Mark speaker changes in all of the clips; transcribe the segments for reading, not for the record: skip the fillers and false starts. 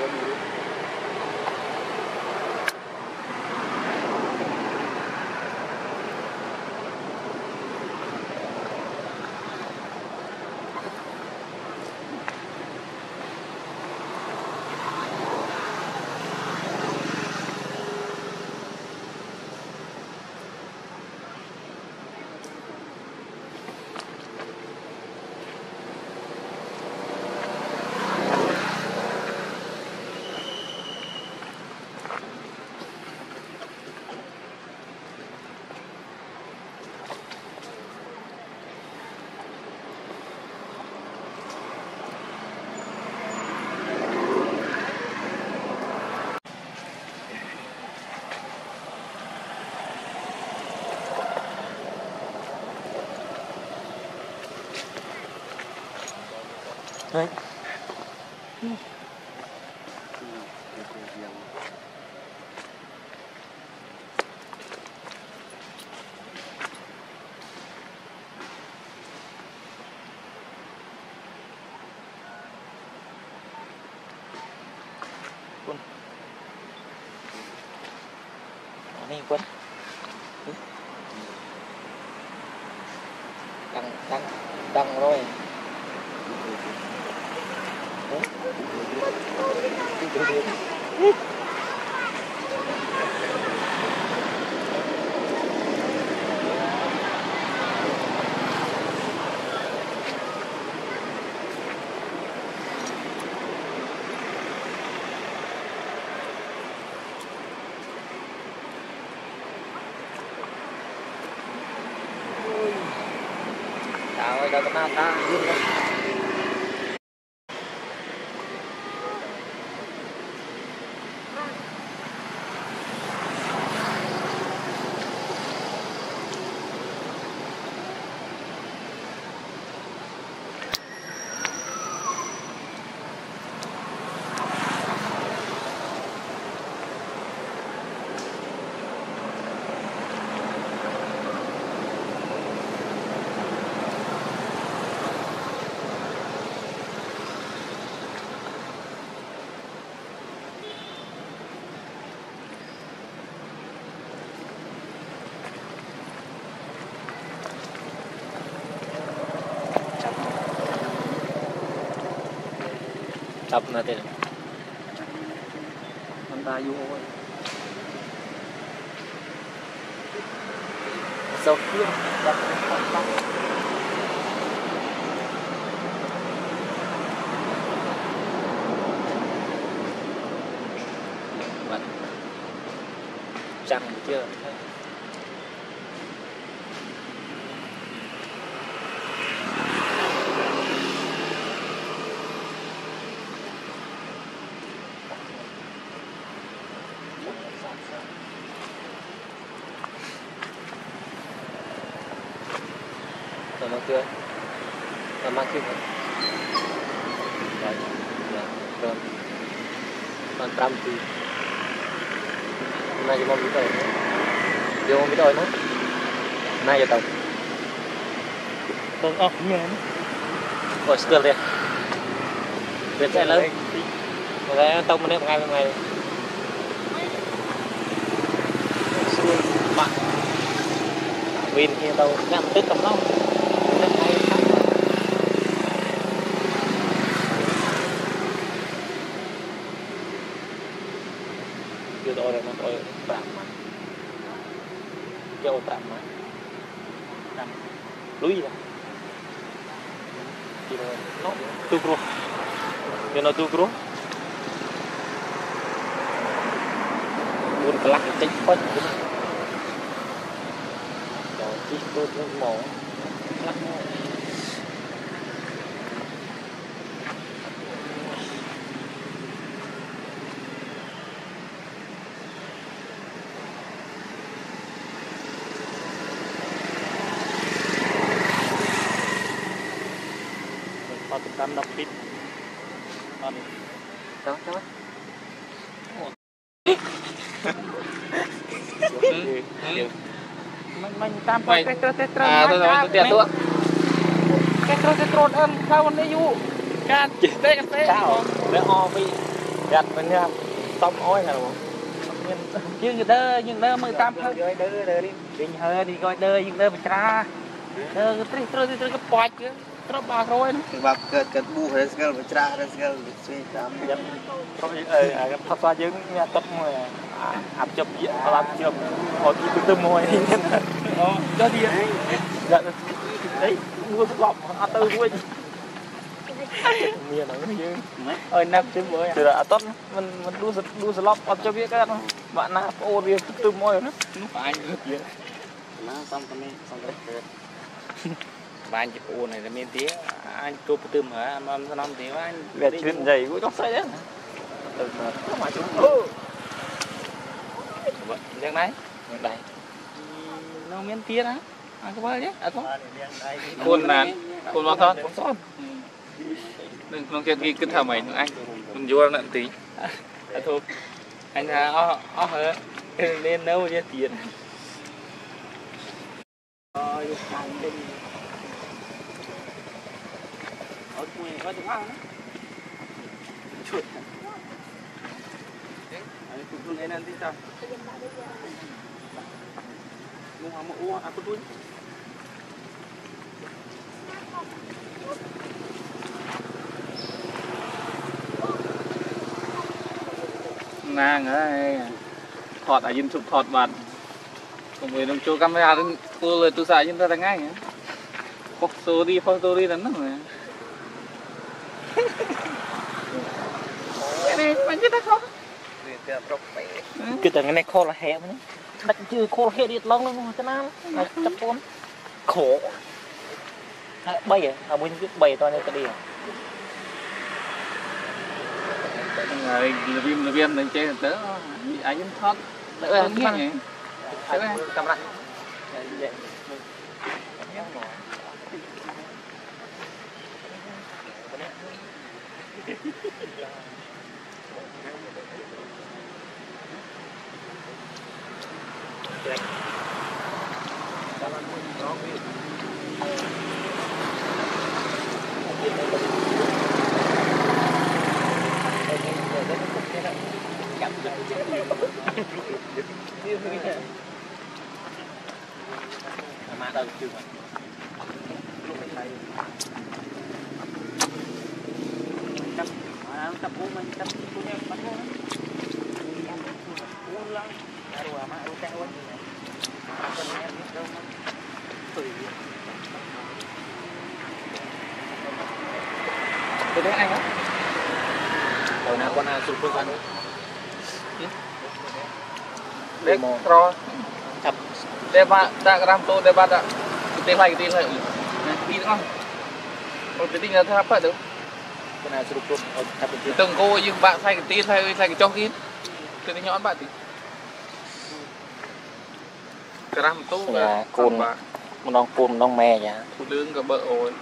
Speaker 1: Đấy. Quân. Này quân. Đăng rồi. Trời ơi, đâu có nào ta luôn đó. Tập natin. Ang tayo ko. So, yun. Chăng chưa? Nó chưa nó mang chưa rồi rồi còn 5 thì nay cho mong biết rồi vô mong biết rồi nó nay giờ tàu vâng nghe rồi skill đi việc sẽ lớn rồi tông một ngày bạn Win kia tàu nhắm tức cầm lông chưa rồi nó rồi tạm mà kêu tạm mà tạm lúi ra thì nó tu pro nhưng nó tu pro buồn lắc cái phật rồi chỉ tôi mỏ lắc đọc ít đó mình tam cái trâu cái trâu ơn sao anh ấy du can để cái té để o bị gặt bên nha tóc ối hả luôn nhưng đơ mới tam thôi đơ đi đi hơi đi coi đơ nhưng đơ bị tra đơ tôi cái bọt chứ nó bạc rồi
Speaker 2: bạc cái bu hết cái bị tra hết cái bị suy giảm
Speaker 1: không cái thật ra chứ nhà tập mồi áp chụp diện làm chụp hồi đi từ mồi cho đi đấy mua thuốc lọc ăn tư của mình miền nó như ơi năm chứ mới từ đã tốt mình đu slop ăn cho biết cái bạn nào ô đi từ mồi nó phải được vậy
Speaker 2: nó xong cái này xong cái
Speaker 1: bạn chụp ô này là miền tía anh cô từ mà anh năm tiếng anh về chuyện gì cũng có say đấy từ mà chúng dạng này đây nó miền tía đó anh có bao nhé à không con là con bao con son đừng không chơi ghi cứ thả mày anh mình vô lận tí à thôi anh là hả nên nấu cho tiền ở quê có được ăn chuột cũng lên ăn tí sao mua hàng mua aku tuh ngang ấy thọt ở trên chụp thọt bạn cùng với đồng chỗ camera tôi lời tôi xài trên ta ngay photo đi là nó rồi cái này bạn biết không cái tầng này kho là hẹp nữa đặt chưa kho hẹp đi lông luôn cho nó chắp con khổ bay à bên cái bay to này cái đi rồi là viên này chơi tớ ai dính thoát đỡ ăn nhỉ camera mà đâu chưa mà cặp uống mình cặp uống em bắt uống uống lắm rồi mà uống cái uống này còn em biết đâu mà tùy cái đấy anh á đầu nào con nào sụp phương anh đấy rồi chập để ba đã làm tôi để ba đã cái này đi đúng không rồi cái tinh là tháp phải được con nào sụp phương từng cô nhưng bạn thay cái tin thay cái cho kín cái nhọn bạn thì cái làm tốt là cồn một đong mè nhá phụ lương cả bợ rồi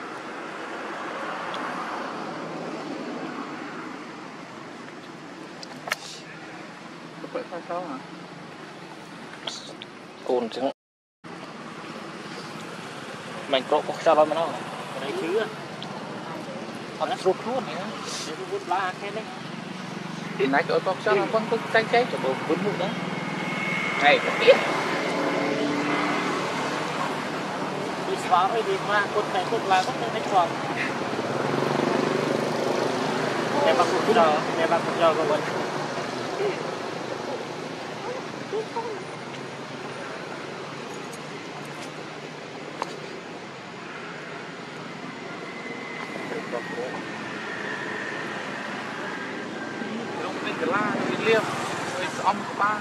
Speaker 1: vậy sao sao hả cồn chứng mình có sao đâu mà nó cái đấy chứ còn nó rụt luôn này nó rụt la cái đấy thì nãy chỗ có sao là con cứ cháy cho bộ vốn vụ đó này có biết đi xóa rồi đi qua con này con là con này tròn để bác cũng cho các bạn cái la cái liêm với xóm ba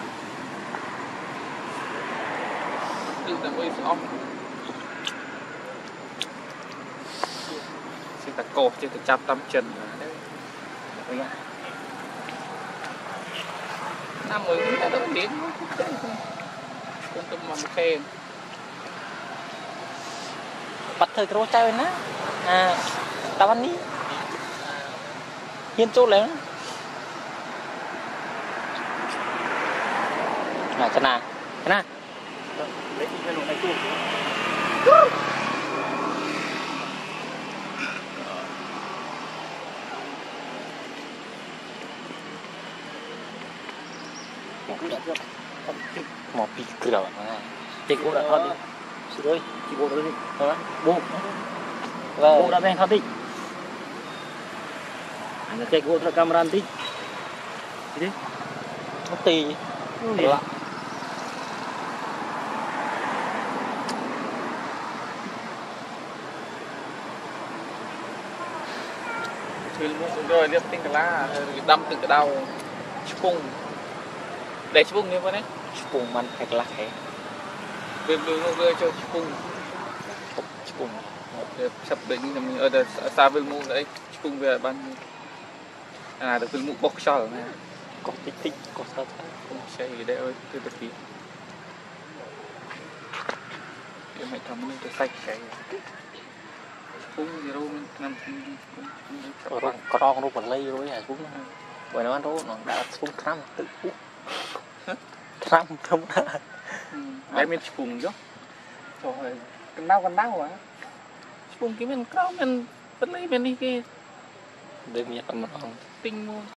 Speaker 1: tự là với xóm xin ta cột cho ta chắp tâm chân đấy năm mới cũng đã đỡ tiếng con tôm mầm khen bắt thời cái chơi nè à tao ăn đi hiên chỗ lớn này cái nào lấy cái lỗ này chuột một pi cửa này chị cũng đã thoát đi rồi chị bộ rồi đi hả bộ bộ đã đang thoát đi anh là chạy bộ ra camera tí đi nó tì lạ
Speaker 3: rồi liệp tinh cả lá đâm từng cái đầu chụp để chụp như vậy đấy
Speaker 1: chụpมันแหกละแหก
Speaker 3: về cho chụp
Speaker 1: chụp
Speaker 3: sắp đến mình ở đây xa về mu đấy chụp về ban được về mu bọc sờ này
Speaker 1: có tích tích có sao
Speaker 3: không xe gì đây ơi từ từ tí em hãy thầm lên cái sạch chạy cũng gì đâu nằm
Speaker 1: rồi có đo nó còn lây rồi à xuống bởi nó ăn đâu nó đã xuống khám tự khám không
Speaker 3: đấy mình chụp chứ rồi con đau à chụp cái mình cao mình vẫn lấy mình đi cái
Speaker 1: đây mình ăn một
Speaker 3: tinh